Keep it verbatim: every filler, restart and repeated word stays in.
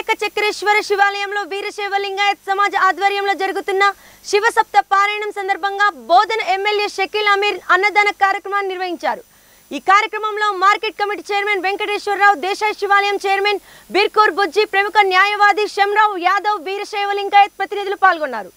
ఏకచక్రేశ్వర శివాలయంలో వీరశైవ లింగాయత్ సమాజ ఆధ్వర్యంలో జరుగుతున్న శివసప్త పారాయణం సందర్భంగా బోధన ఎమ్మెల్యే షకీల్ అమీర్ అన్నదాన కార్యక్రమాన్ని నిర్వహించారు। ఈ కార్యక్రమంలో market committee chairman Venkateswararao, Desai శివాలయం చైర్మన్ బిర్కూర్ బుజ్జి, ప్రముఖ న్యాయవాది శంరావ్ యాదవ్, వీరశైవ లింగాయత్ ప్రతినిధులు పాల్గొన్నారు।